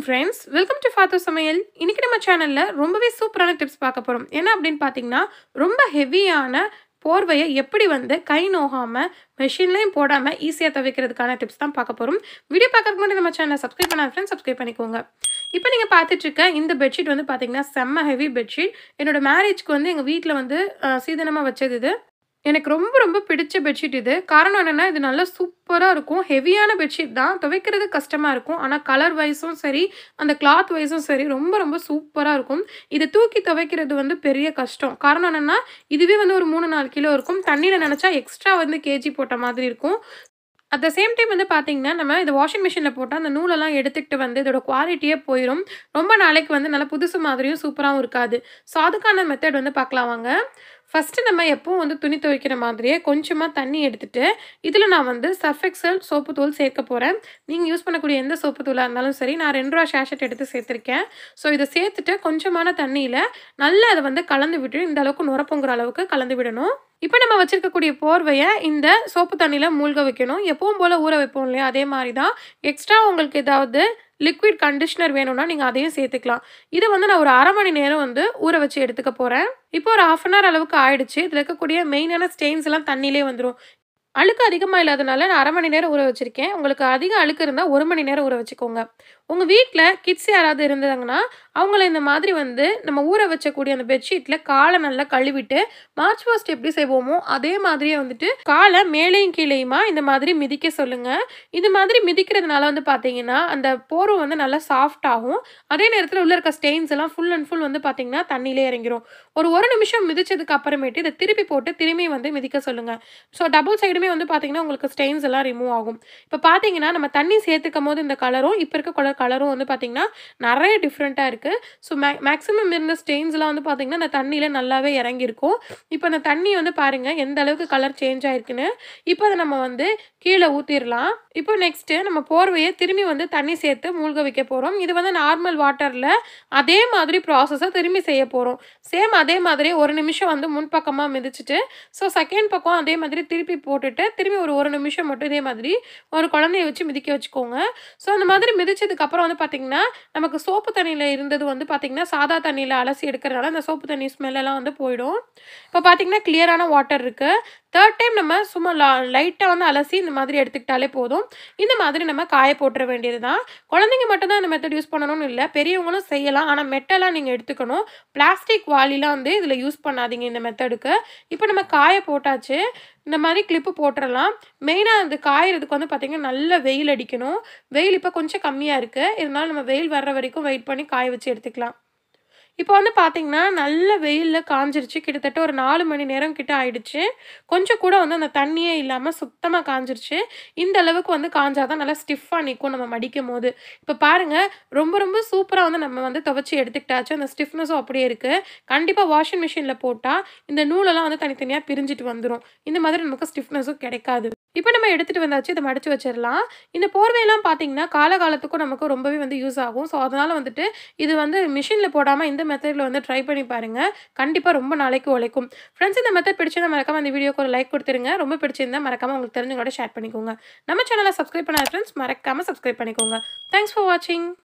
Friends, welcome to ஃபாத்து சமையல். இன்னைக்கு நம்ம சேனல்ல ரொம்பவே சூப்பரான டிப்ஸ் பார்க்க போறோம். என்ன அப்படின்னு பார்த்தீங்கன்னா, ரொம்ப ஹெவியான போர்வைய எப்படி வந்து கை நோகாம, மெஷின்லயும் போடாம ஈஸியா துவைக்கிறதுக்கான டிப்ஸ் தான் பார்க்க போறோம். வீடியோ பார்க்கறதுக்கு முன்னாடி நம்ம சேனலை சப்ஸ்கிரைப் பண்ணாத ஃப்ரெண்ட்ஸ் சப்ஸ்கிரைப் பண்ணிக்கோங்க. இப்போ நீங்க பார்த்துட்டு இருக்க இந்த பெட்ஷீட் வந்து பார்த்தீங்கன்னா, செம்ம ஹெவி பெட்ஷீட். என்னோட மேரேஜ்க்கு வந்து எங்க வீட்ல வந்து சீதனமா வச்சது இது. எனக்கு ரொம்ப ரொம்ப பிடிச்ச பெட்ஷீட் இது. காரணம் என்னன்னா, இது நல்லா சூப்பரா இருக்கும். ஹெவியான பெட்ஷீட் தான். துவைக்கிறது கஷ்டமா இருக்கும். ஆனா கலர் வைஸும் சரி, அந்த கிளாத் வைஸும் சரி ரொம்ப ரொம்ப சூப்பரா இருக்கும். இத தூக்கி துவைக்கிறது வந்து பெரிய கஷ்டம். காரணம் என்னன்னா, இதுவே வந்து ஒரு 3, 4 கிலோ இருக்கும். தண்ணீல நனைச்சா எக்ஸ்ட்ரா வந்து கேஜி போட்ட மாதிரி இருக்கும். அட் த சேம் டைம் வந்து பார்த்தீங்கன்னா, நம்ம இத வாஷிங் மிஷின்ல போட்டா அந்த நூலெல்லாம் எடுத்துக்கிட்டு வந்து இதோட குவாலிட்டியே போயிரும். ரொம்ப நாளைக்கு வந்து நல்லா புதுசு மாதிரியும் சூப்பராவும் இருக்காது. ஸோ அதுக்கான மெத்தட் வந்து பார்க்கலாம் வாங்க. ஃபர்ஸ்ட்டு நம்ம எப்பவும் வந்து துணி துவைக்கிற மாதிரியே கொஞ்சமா தண்ணி எடுத்துட்டு, இதில நான் வந்து சர்ஃப் எக்ஸல் சோப்பு தூள் சேர்க்க போறேன். நீங்க யூஸ் பண்ணக்கூடிய எந்த சோப்பு தூளா இருந்தாலும் சரி, நான் ரூ. 2 சேஷெட் எடுத்து சேர்த்துருக்கேன். ஸோ இத சேர்த்துட்டு கொஞ்சமான தண்ணியில நல்லா அத வந்து கலந்து விட்டு, இந்த அளவுக்கு நுர பொங்குற அளவுக்கு கலந்து விடணும். இப்ப நம்ம வச்சிருக்கக்கூடிய போர்வைய இந்த சோப்பு தண்ணீல மூழ்க வைக்கணும். எப்பவும் போல ஊற வைப்போம் இல்லையா? அதே மாரி தான். எக்ஸ்ட்ரா உங்களுக்கு ஏதாவது லிக்விட் கண்டிஷனர் வேணும்னா, நீங்க அதையும் சேர்த்துக்கலாம். இத வந்து நான் ஒரு 1/2 மணி நேரம் வந்து ஊற வச்சு எடுத்துக்க போறேன். இப்போ ஒரு 1/2 அன் ஹவர் அளவுக்கு ஆயிடுச்சு. இதில இருக்கக்கூடிய மெயினான ஸ்டெயின்ஸ் எல்லாம் தண்ணீலயே வந்துரும். அழுக்கு அதிகமா இல்லாதனால நான் 1/2 மணி நேரம் ஊற வச்சிருக்கேன். உங்களுக்கு அதிக அழுக்கு இருந்தா 1 மணி நேரம் ஊற வச்சுக்கோங்க. உங்க வீட்ல கிட்ஸ் யாராவது இருந்தாங்கன்னா, அவங்கள இந்த மாதிரி வந்து நம்ம ஊற வச்சக்கூடிய அந்த பெட்ஷீட்ல கால நல்லா கழுவிட்டு, மார்ச் பாஸ்ட் எப்படி செய்வோமோ, அதே மாதிரியே வந்துட்டு கால மேலேயும் கீழேயுமா இந்த மாதிரி மிதிக்க சொல்லுங்க. இது மாதிரி மிதிக்கிறதுனால வந்து பார்த்தீங்கன்னா, அந்த போர்வ வந்து நல்லா சாஃப்ட் ஆகும். அதே நேரத்தில உள்ள இருக்க ஸ்டெயின்ஸ் எல்லாம் ஃபுல் அண்ட் ஃபுல் வந்து பார்த்தீங்கன்னா, தண்ணீலயே இறங்கிரும். ஒரு 1 நிமிஷம் மிதிச்சதுக்கு அப்புறமேட்டு இத திருப்பி போட்டு திரும்பி வந்து மிதிக்க சொல்லுங்க. ஸோ டபுள் சைடுமே வந்து பார்த்தீங்கன்னா, உங்களுக்கு ஸ்டெயின்ஸ் எல்லாம் ரிமூவ் ஆகும். இப்ப பார்த்தீங்கன்னா, நம்ம தண்ணி சேர்த்துக்கும்போது இந்த கலரும், இப்ப இருக்க கலரும் வந்து பார்த்தீங்கன்னா, நெறைய டிஃப்ரெண்ட்டா இருக்கு. ஸோ மேக்ஸிமம் இருந்த ஸ்டெயின்ஸ்லாம் வந்து பார்த்தீங்கன்னா, அந்த தண்ணீல நல்லாவே இறங்கியிருக்கும். இப்ப அந்த தண்ணி வந்து பாருங்க, எந்த அளவுக்கு கலர் சேஞ்ச் ஆயிருக்குன்னு. இப்ப அத நம்ம வந்து கீழ ஊத்திரலாம். இப்போ நெக்ஸ்ட்டு நம்ம போர்வைய திரும்பி வந்து தண்ணி சேர்த்து மூழ்க வைக்க போறோம். இது வந்து நார்மல் வாட்டர்ல அதே மாதிரி ப்ராசஸ திரும்பி செய்ய போறோம். சேம் அதே மாதிரி 1 நிமிஷம் வந்து முன்பக்கமா மிதிச்சுட்டு, ஸோ செகண்ட் பக்கம் அதே மாதிரி திருப்பி போட்டுட்டு, திரும்பி ஒரு 1 நிமிஷம் மட்டும் இதே மாதிரி ஒரு குழந்தைய வச்சு மிதிக்க வச்சுக்கோங்க. ஸோ அந்த மாதிரி மிதிச்சதுக்கு அப்புறம் வந்து பார்த்தீங்கன்னா, நமக்கு சோப்பு தண்ணீல இருந்தது வந்து பார்த்தீங்கன்னா, சாதா தண்ணீல அலசி எடுக்கிறனால அந்த சோப்பு தண்ணி ஸ்மெல் எல்லாம் வந்து போயிடும். இப்போ பார்த்தீங்கன்னா, கிளியரான வாட்டர் இருக்கு. 3 டைம் நம்ம சும்மா லைட்டா வந்து அலசி இந்த மாதிரி எடுத்துக்கிட்டாலே போதும். இந்த மாதிரி நம்ம காய போட்டுற வேண்டியது தான். குழந்தைங்க மட்டும் தான் இந்த மெத்தட் யூஸ் பண்ணணும்னு இல்ல. பெரியவங்களும் செய்யலாம். ஆனா மெட்டலா நீங்க எடுத்துக்கணும். பிளாஸ்டிக் வாளிலாம் வந்து இதில யூஸ் பண்ணாதீங்க இந்த மெத்தடுக்கு. இப்போ நம்ம காய போட்டாச்சு. இந்த மாதிரி கிளிப்பு போட்டுறலாம். மெயினா அது காயறதுக்கு வந்து பார்த்தீங்கன்னா, நல்ல வெயில் அடிக்கணும். வெயில் இப்ப கொஞ்சம் கம்மியா இருக்கு. இருந்தாலும் நம்ம வெயில் வர்ற வரைக்கும் வெயிட் பண்ணி காய வச்சு எடுத்துக்கலாம். இப்போ வந்து பார்த்தீங்கன்னா, நல்ல வெயில்ல காஞ்சிருச்சு. கிட்டத்தட்ட ஒரு 4 மணி நேரம் கிட்ட ஆயிடுச்சு. கொஞ்சம் கூட வந்து அந்த தண்ணியே இல்லாம சுத்தமா காஞ்சிருச்சு. இந்த அளவுக்கு வந்து காஞ்சா தான் நல்லா ஸ்டிஃப்பா நிக்கும் நம்ம மடிக்கும்போது. இப்போ பாருங்க, ரொம்ப ரொம்ப சூப்பரா வந்து நம்ம வந்து துவைச்சு எடுத்துக்கிட்டாச்சு. அந்த ஸ்டிஃப்னஸும் அப்படியே இருக்கு. கண்டிப்பா வாஷிங் மிஷின்ல போட்டா, இந்த நூலெல்லாம் வந்து தனித்தனியா பிரிஞ்சுட்டு வந்துரும். இந்த மாதிரி நமக்கு ஸ்டிஃப்னஸும் கிடைக்காது. இப்போ நம்ம எடுத்துட்டு வந்தாச்சு. இத மடிச்சு வச்சிரலாம். இந்த போர்வையெல்லாம் பார்த்தீங்கன்னா, காலகாலத்துக்கும் நமக்கு ரொம்பவே வந்து யூஸ் ஆகும். ஸோ அதனால வந்துட்டு இது வந்து மிஷின்ல போடாம இந்த மெத்தட்ல வந்து ட்ரை பண்ணி பாருங்க. கண்டிப்பா ரொம்ப நாளைக்கு உழைக்கும். ஃப்ரெண்ட்ஸ், இந்த மெத்தட் பிடிச்சிருந்தா மறக்காம இந்த வீடியோக்கு ஒரு லைக் குடுத்துருங்க. ரொம்ப பிடிச்சிருந்தா மறக்காம உங்களுக்கு தெரிஞ்சவங்களோட ஷேர் பண்ணிக்கோங்க. நம்ம சேனல சப்ஸ்கிரைப் பண்ணாத ஃப்ரெண்ட்ஸ் மறக்காம சப்ஸ்கிரைப் பண்ணிக்கோங்க. தேங்க்ஸ் ஃபார் வாட்சிங்.